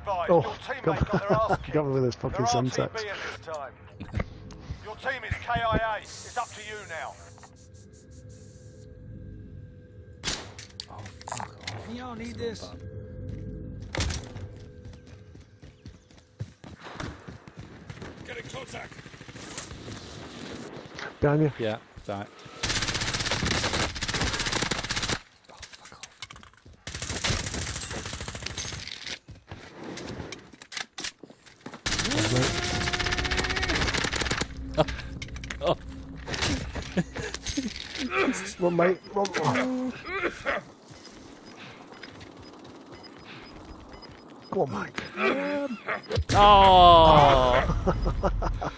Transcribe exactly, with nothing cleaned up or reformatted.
advised, Oh, your teammate come got their ass kicked. on with this fucking They're R T B syntax. at this time. Your team is K I A. It's up to you now. Oh, fuck off. Y'all need this. Get in contact. Behind you. Yeah, that. Oh. Run, mate. Run. Oh. Go on, Mike. Oh!